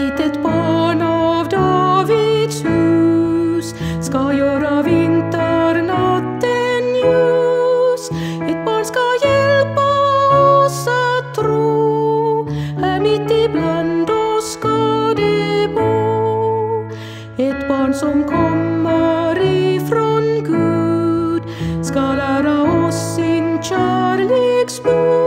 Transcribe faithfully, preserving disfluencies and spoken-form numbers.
litet barn av Davids hus ska göra vinternatten ljus. Ett barn ska hjälpa oss att tro, här mitt ibland oss ska det bo. Ett barn som kommer ifrån Gud ska lära oss sin kärleksbud.